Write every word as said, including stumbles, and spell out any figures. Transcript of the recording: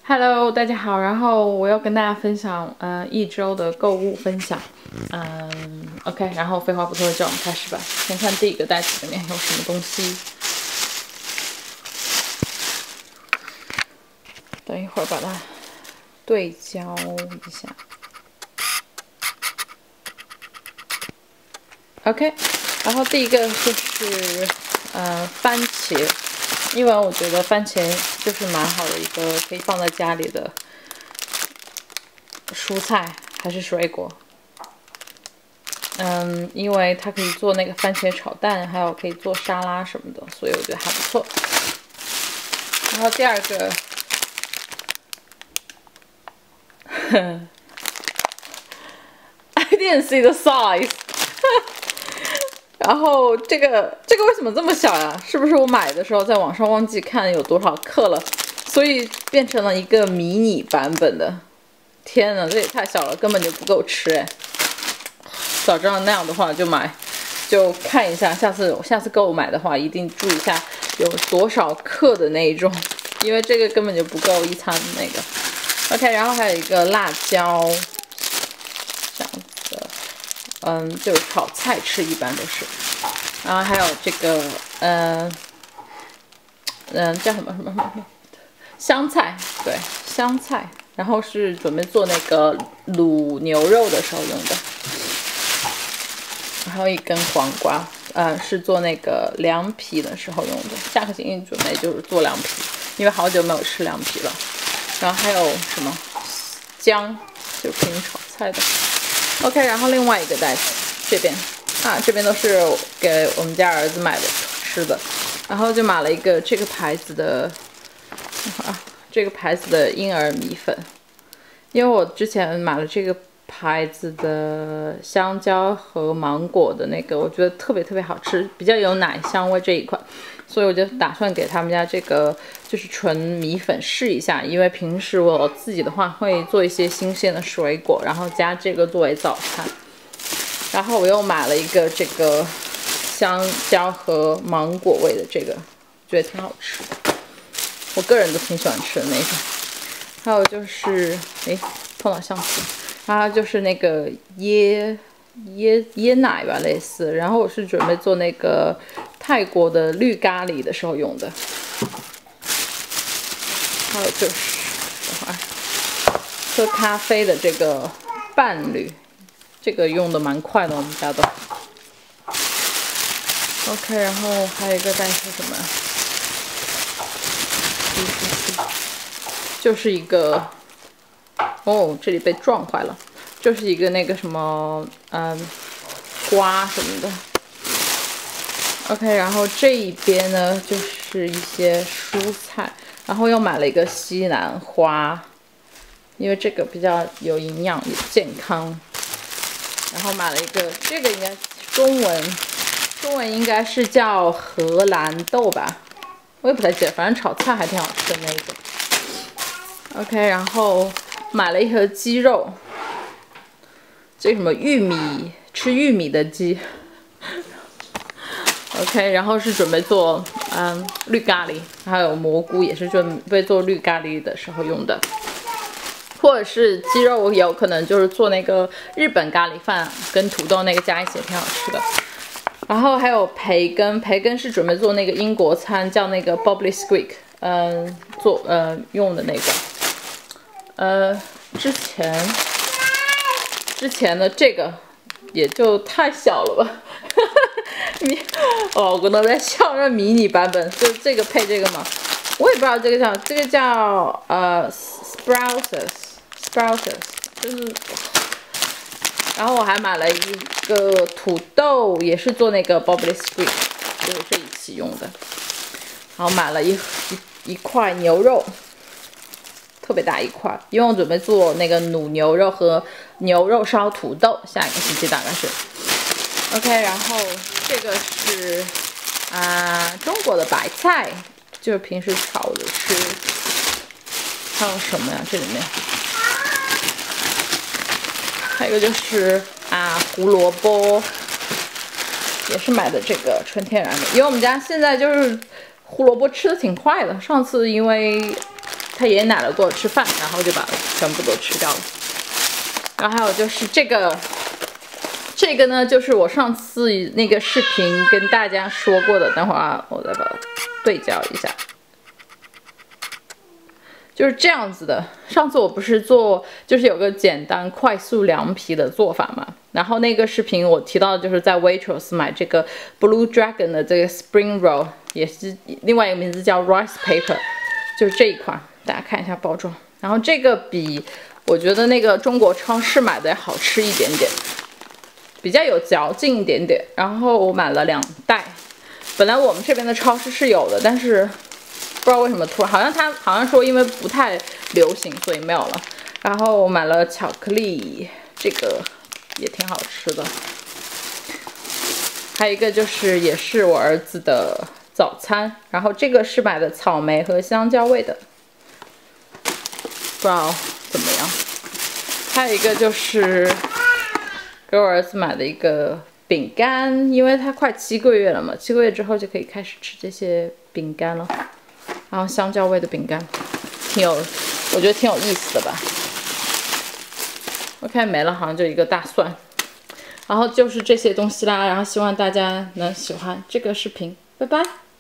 Hello，大家好。然后我要跟大家分享，呃，一周的购物分享。嗯，OK。然后废话不多说，就我们开始吧。先看第一个袋子里面有什么东西。等一会儿把它对焦一下。OK。然后第一个就是呃番茄。因为我觉得番茄就是蛮好的一个可以放在家里的蔬菜还是水果，嗯，因为它可以做那个番茄炒蛋，还有可以做沙拉什么的，所以我觉得还不错。然后第二个，I didn't see the size 然后这个这个为什么这么小呀？是不是我买的时候在网上忘记看有多少克了，所以变成了一个迷你版本的？天哪，这也太小了，根本就不够吃哎！早知道那样的话就买，就看一下，下次下次购买的话一定注意一下有多少克的那一种，因为这个根本就不够一餐那个。OK， 然后还有一个辣椒。嗯，就是炒菜吃一般都是，然后还有这个，嗯、呃，嗯，叫什么什么什么香菜，对，香菜，然后是准备做那个卤牛肉的时候用的，然后一根黄瓜，呃，是做那个凉皮的时候用的，下个星期准备就是做凉皮，因为好久没有吃凉皮了，然后还有什么姜，就平时炒菜的。OK， 然后另外一个袋子这边啊，这边都是给我们家儿子买的吃的，然后就买了一个这个牌子的啊，这个牌子的婴儿米粉，因为我之前买了这个牌子的香蕉和芒果的那个，我觉得特别特别好吃，比较有奶香味这一款，所以我就打算给他们家这个就是纯米粉试一下，因为平时我自己的话会做一些新鲜的水果，然后加这个作为早餐。然后我又买了一个这个香蕉和芒果味的这个，觉得挺好吃的，我个人都挺喜欢吃的那种。还有就是，哎，碰到相机，然后就是那个椰椰椰奶吧，类似。然后我是准备做那个泰国的绿咖喱的时候用的。还有就是，等会儿喝咖啡的这个伴侣，这个用的蛮快的，我们家的。OK， 然后还有一个袋是什么？就是一个，哦，这里被撞坏了，就是一个那个什么，嗯，瓜什么的。OK， 然后这一边呢就是一些蔬菜，然后又买了一个西兰花，因为这个比较有营养、有健康。然后买了一个，这个应该中文，中文应该是叫荷兰豆吧，我也不太记得，反正炒菜还挺好吃的那种。OK， 然后买了一盒鸡肉，这个什么玉米，吃玉米的鸡。OK， 然后是准备做嗯绿咖喱，还有蘑菇也是准备做绿咖喱的时候用的，或者是鸡肉也有可能就是做那个日本咖喱饭，跟土豆那个加一起也挺好吃的。然后还有培根，培根是准备做那个英国餐，叫那个 Bobbly Squeak， 嗯、呃，做呃用的那个。呃，之前之前的这个也就太小了吧，迷哦，我都在笑，这迷你版本就这个配这个嘛，我也不知道这个叫这个叫呃 sprouts sprouts 就是，然后我还买了一个土豆，也是做那个 Bobbly Squeak， 就是这一起用的，然后买了一一一块牛肉。特别大一块，因为我准备做那个卤牛肉和牛肉烧土豆，下一个星期大概是 OK。然后这个是啊、呃、中国的白菜，就是平时炒着吃。还有什么呀？这里面还有一个就是啊胡萝卜，也是买的这个纯天然的，因为我们家现在就是胡萝卜吃的挺快的，上次因为他爷爷奶奶过来吃饭，然后就把全部都吃掉了。然后还有就是这个，这个呢，就是我上次那个视频跟大家说过的。等会儿啊，我再把它对焦一下。就是这样子的。上次我不是做，就是有个简单快速凉皮的做法嘛。然后那个视频我提到的就是在 Waitrose 买这个 Blue Dragon 的这个 Spring Roll， 也是另外一个名字叫 Rice Paper， 就是这一款，大家看一下包装。然后这个比我觉得那个中国超市买的好吃一点点，比较有嚼劲一点点。然后我买了两袋，本来我们这边的超市是有的，但是不知道为什么突然，好像他好像说因为不太流行，所以没有了。然后我买了巧克力，这个也挺好吃的。还有一个就是也是我儿子的早餐，然后这个是买的草莓和香蕉味的，不知道怎么样。还有一个就是给我儿子买的一个饼干，因为他快七个月了嘛，七个月之后就可以开始吃这些饼干了。然后香蕉味的饼干，挺有，我觉得挺有意思的吧。OK， 没了，好像就一个大蒜。然后就是这些东西啦，然后希望大家能喜欢这个视频，拜拜。